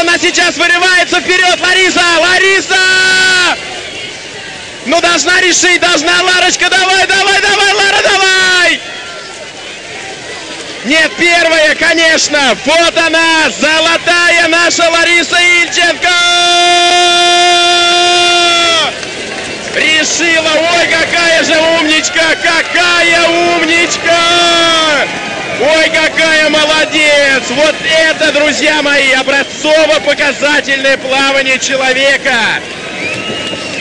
она сейчас вырывается вперед. Лариса! Лариса! Ну, должна решить, должна. Ларочка, давай, давай, давай, Лара, давай! Нет, первая, конечно. Вот она, золотая наша Лариса Ильченко! Решила. Ой, какая же умничка! Какая умничка! Ой, какая молодец! Вот это, друзья мои, образцово-показательное плавание человека.